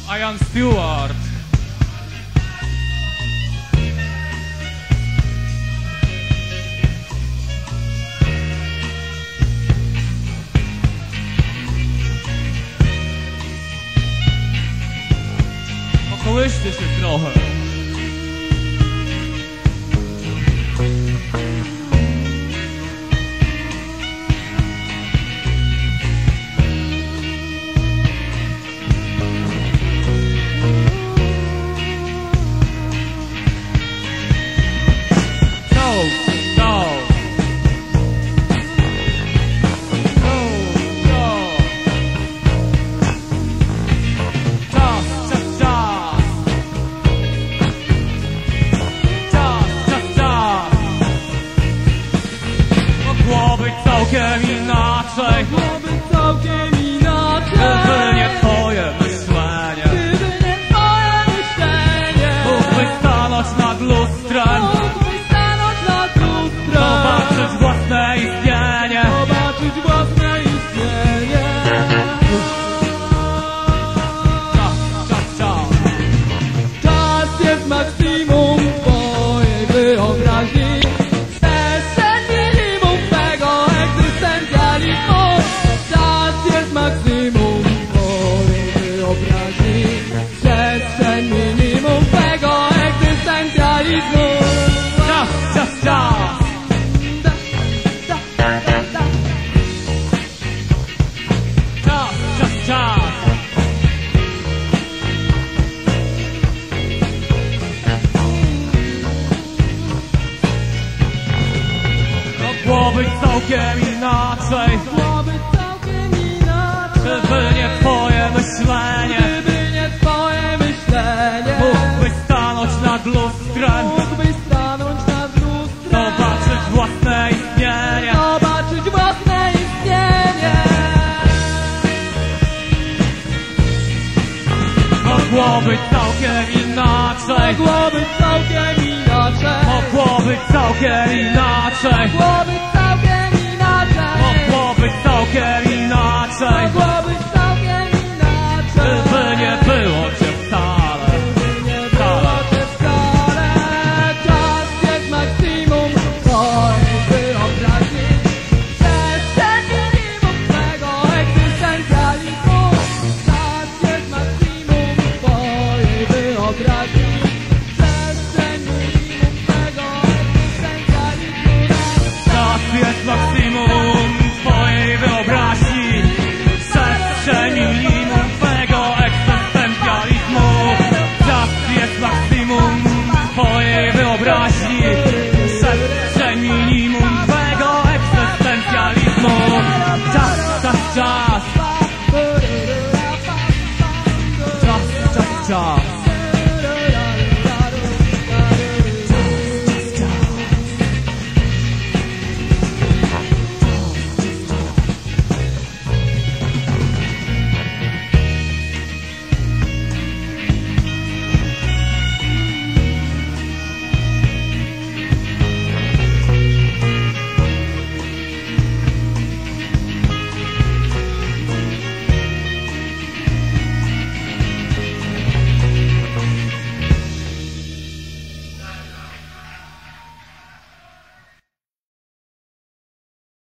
Ian Stewart. Kołyszcie się trochę. Całkiem inaczej, gdyby nie twoje myślenie, mógłbyś stanąć nad lustrem, zobaczyć własne istnienie. Czas jest maksimum twojej wyobraźni. Mogłoby całkiem inaczej, gdyby nie twoje myślenie, mógłbyś stanąć nad lustrem, zobaczyć własne istnienie. Mogłoby całkiem inaczej, Mogłoby całkiem inaczej. mogłoby całkiem inaczej, Mogłoby całkiem inaczej. mogłoby całkiem inaczej.